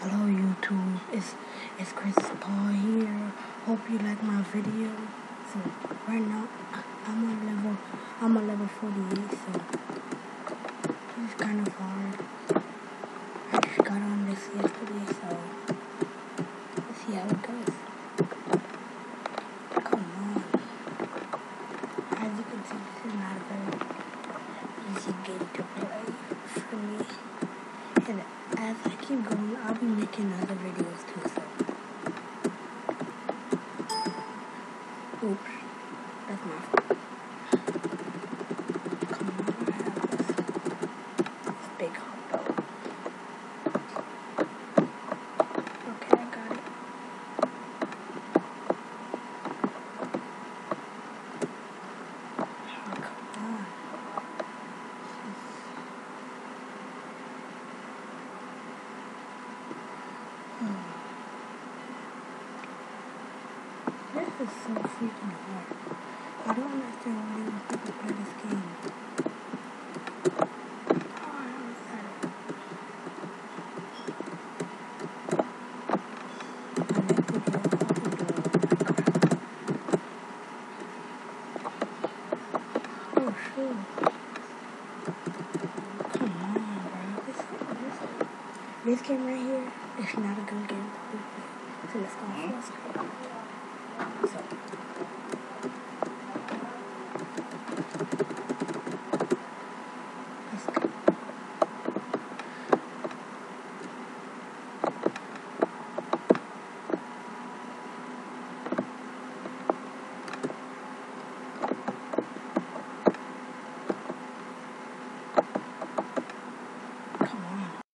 Hello YouTube, it's Chris Paul here. Hope you like my video. So right now I'm on level 48, so it's kind of hard. I just got on this yesterday, so let's see how it goes. Come on. As you can see, this is not a very easy game to play for me. And as I keep going, I'll be making other videos too, so. Oops, that's my fault. Come on, I have this big hot dog. Okay, I got it. Oh, come on. This is so freaking hard. I don't understand why they want people to play this game. Oh, how is that? My neck will get off the door. Oh, shoot. Come on, bro. This game right here is not a good game to play. So let's go full screen. So. Let's go. Come